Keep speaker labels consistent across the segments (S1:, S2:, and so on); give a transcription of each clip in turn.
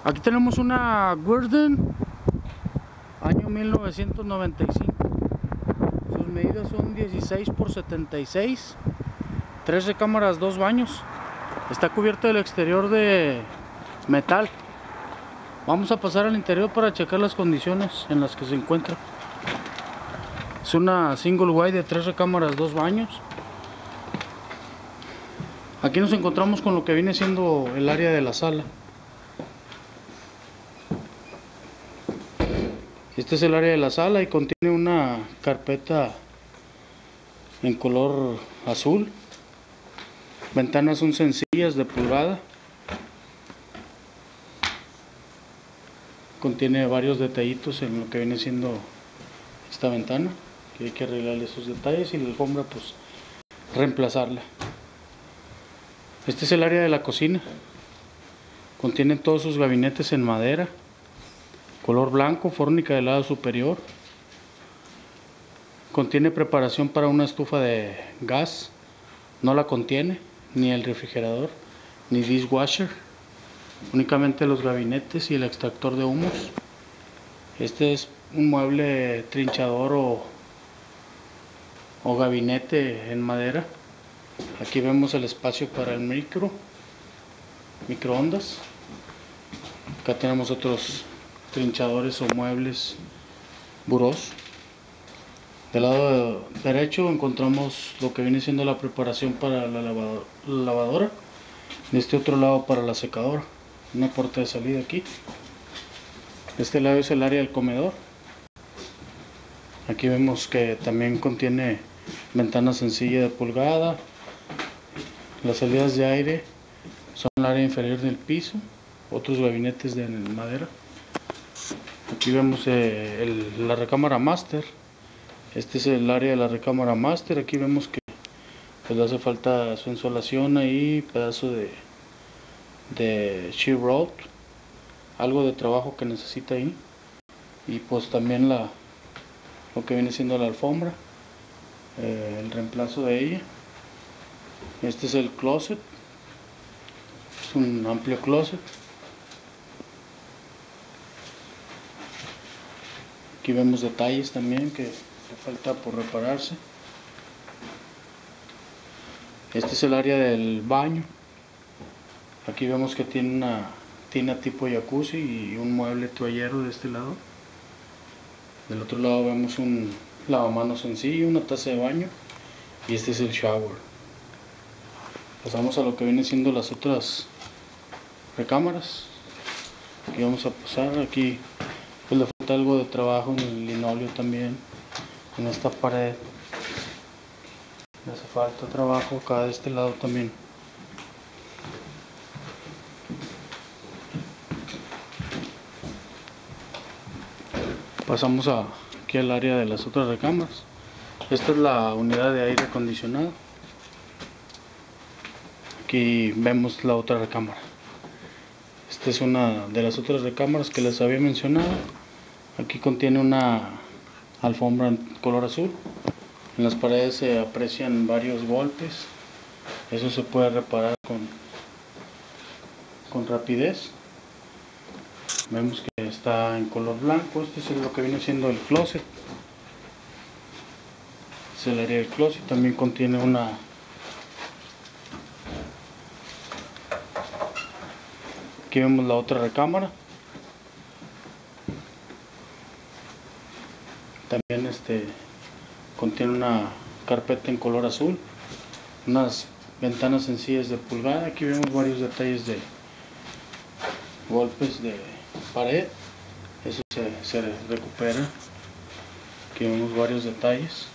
S1: Aquí tenemos una Warden año 1995. Sus medidas son 16 por 76, 3 recámaras, 2 baños. Está cubierto el exterior de metal. Vamos a pasar al interior para checar las condiciones en las que se encuentra. Es una single wide de 3 recámaras, 2 baños. Aquí nos encontramos con lo que viene siendo el área de la sala. Este es el área de la sala y contiene una carpeta en color azul. Ventanas son sencillas de pulgada. Contiene varios detallitos en lo que viene siendo esta ventana, que hay que arreglarle esos detalles, y la alfombra pues reemplazarla. Este es el área de la cocina. Contiene todos sus gabinetes en madera, color blanco, fórmica del lado superior. Contiene preparación para una estufa de gas. No la contiene ni el refrigerador ni dishwasher, únicamente los gabinetes y el extractor de humos. Este es un mueble trinchador o gabinete en madera. Aquí vemos el espacio para el microondas. Acá tenemos otros trinchadores o muebles burós. Del lado derecho encontramos lo que viene siendo la preparación para la lavadora. De este otro lado para la secadora. Una puerta de salida aquí. De este lado es el área del comedor. Aquí vemos que también contiene ventana sencilla de pulgada. Las salidas de aire son el área inferior del piso. Otros gabinetes de madera. Aquí vemos la recámara master. Este es el área de la recámara master. Aquí vemos que pues le hace falta su insolación ahí, pedazo de sheet rock, algo de trabajo que necesita ahí, y pues también lo que viene siendo la alfombra, el reemplazo de ella. Este es el closet, es un amplio closet. Aquí vemos detalles también que le falta por repararse. Este es el área del baño. Aquí vemos que tiene una tina tipo jacuzzi y un mueble toallero de este lado. Del otro lado vemos un lavamanos sencillo, una taza de baño, y este es el shower. Pasamos a lo que viene siendo las otras recámaras. Aquí vamos a pasar. Aquí pues le falta algo de trabajo en el linóleo también, en esta pared le hace falta trabajo. Acá de este lado también. Pasamos aquí al área de las otras recámaras. Esta es la unidad de aire acondicionado. Aquí vemos la otra recámara. Esta es una de las otras recámaras que les había mencionado. Aquí contiene una alfombra en color azul. En las paredes se aprecian varios golpes. Eso se puede reparar con rapidez. Vemos que está en color blanco. Este es lo que viene siendo el closet. Es el área del closet. También contiene aquí vemos la otra recámara. También contiene una carpeta en color azul, unas ventanas sencillas de pulgada. Aquí vemos varios detalles de golpes de pared. Eso se recupera. Aquí vemos varios detalles.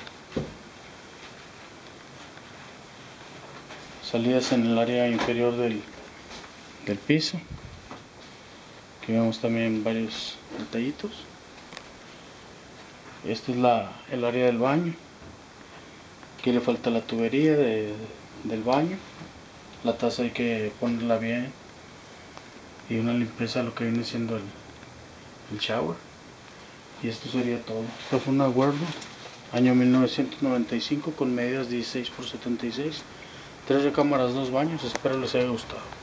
S1: Salidas en el área inferior del piso. Aquí vemos también varios detallitos. Este es el área del baño. Aquí le falta la tubería del baño. La taza hay que ponerla bien. Y una limpieza de lo que viene siendo el shower. Y esto sería todo. Esta fue una Warden año 1995 con medidas 16 por 76. 3 recámaras, 2 baños. Espero les haya gustado.